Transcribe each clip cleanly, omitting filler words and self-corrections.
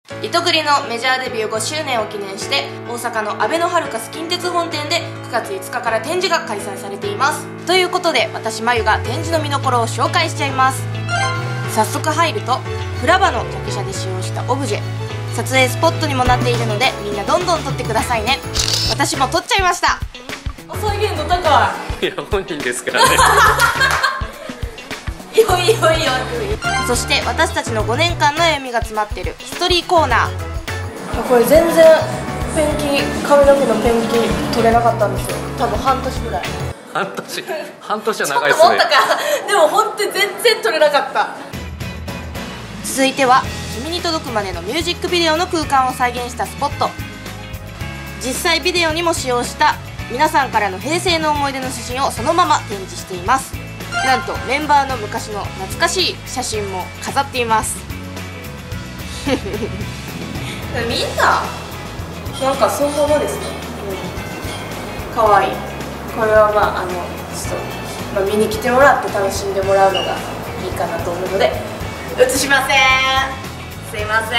リトグリのメジャーデビュー5周年を記念して大阪のあべのハルカス近鉄本店で9月5日から展示が開催されています。ということで私まゆが展示の見どころを紹介しちゃいます。早速入るとフラバの客車で使用したオブジェ、撮影スポットにもなっているのでみんなどんどん撮ってくださいね。私も撮っちゃいました。再現度高い。 いや本人ですからねいいよいいよいいよ。そして私たちの5年間の歩みが詰まってるヒストリーコーナー。これ全然ペンキ、髪の毛のペンキ取れなかったんですよ。多分半年ぐらい。 半年は長いですね。 ちょっと持ったか。でも本当に全然取れなかった。続いては君に届くまでのミュージックビデオの空間を再現したスポット。実際ビデオにも使用した皆さんからの平成の思い出の写真をそのまま展示しています。なんとメンバーの昔の懐かしい写真も飾っていますみんななんかそのままですね。かわいい。これはまあちょっと、見に来てもらって楽しんでもらうのがいいかなと思うので映しません。すいませ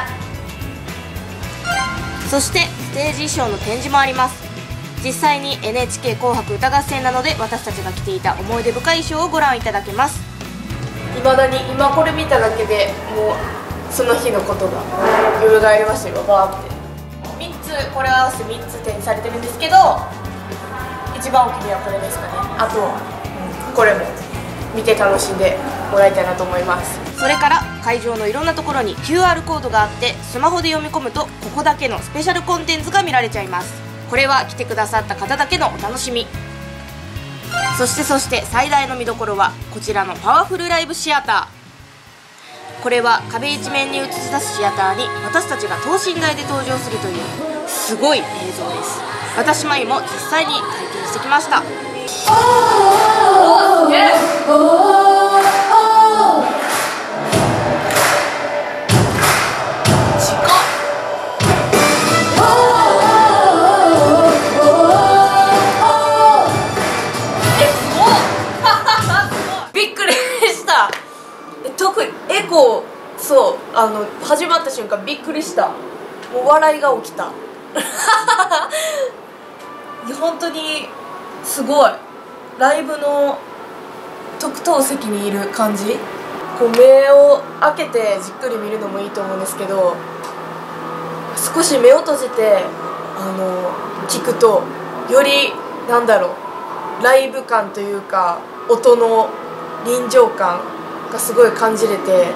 ん。そしてステージ衣装の展示もあります。実際に NHK 紅白歌合戦などで私たちが着ていた思い出深い衣装をご覧いただけます。いまだに今これ見ただけでもうその日のことが蘇りましたよ。バーって3つ、これ合わせて3つ展示されてるんですけど、一番大きいはこれですかね。あと、これも見て楽しんでもらいたいなと思います。それから会場のいろんなところに QR コードがあって、スマホで読み込むとここだけのスペシャルコンテンツが見られちゃいます。これは来てくださった方だけのお楽しみ。そして最大の見どころはこちらのパワフルライブシアター。これは壁一面に映し出すシアターに私たちが等身大で登場するというすごい映像です。私まゆも実際に体験してきました。特にエコー、そう始まった瞬間びっくりした。もう笑いが起きたいや本当にすごい。ライブの特等席にいる感じ。こう目を開けてじっくり見るのもいいと思うんですけど、少し目を閉じて聞くとよりなんだろう、ライブ感というか音の臨場感がすごい感じれて、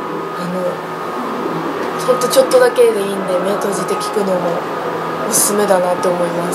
ほんとちょっとだけでいいんで目閉じて聞くのもおすすめだなって思います。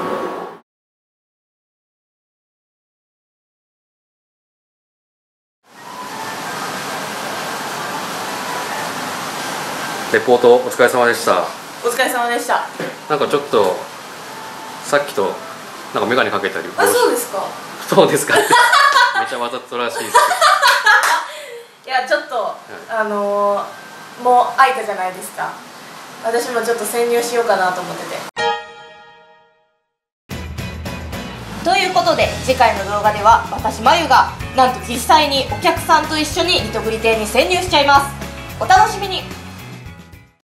レポートお疲れ様でした。 お疲れ様でした。 なんかちょっとさっきとなんか眼鏡かけたり。 あ、そうですか。 そうですかめちゃわざとらしいですいやちょっと、もう開いたじゃないですか。私もちょっと潜入しようかなと思ってて。ということで次回の動画では私まゆがなんと実際にお客さんと一緒にリトグリ亭に潜入しちゃいます。お楽しみに。